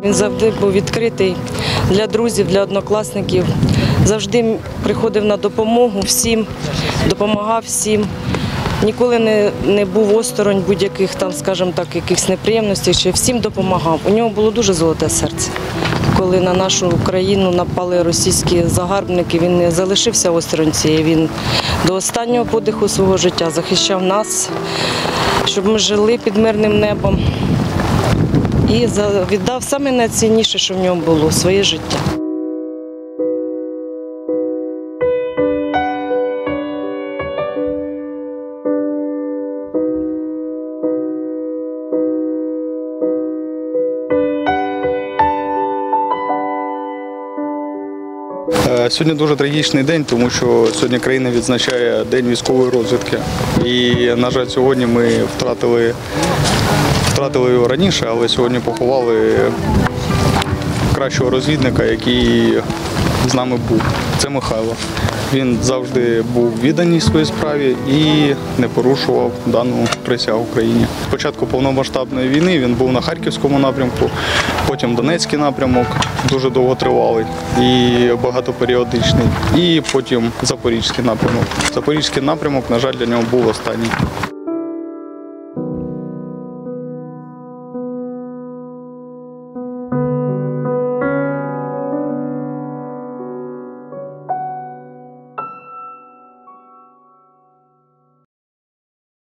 Він завжди був відкритий для друзів, для однокласників. Завжди приходив на допомогу всім, допомагав всім. Ніколи не був осторонь будь-яких там, скажімо так, якихось неприємностей, чи всім допомагав. У нього було дуже золоте серце. Коли на нашу країну напали російські загарбники, він не залишився осторонь цієї. Він до останнього подиху свого життя захищав нас, щоб ми жили під мирним небом. І віддав саме найцінніше, що в ньому було – своє життя. Сьогодні дуже трагічний день, тому що сьогодні країна відзначає День військової розвідки. І, на жаль, сьогодні ми втратили його раніше, але сьогодні поховали кращого розвідника, який з нами був. Це Михайло. Він завжди був відданий своїй справі і не порушував дану присягу Україні. Спочатку повномасштабної війни він був на Харківському напрямку, потім Донецький напрямок, дуже довготривалий і багатоперіодичний, і потім Запорізький напрямок. Запорізький напрямок, на жаль, для нього був останній.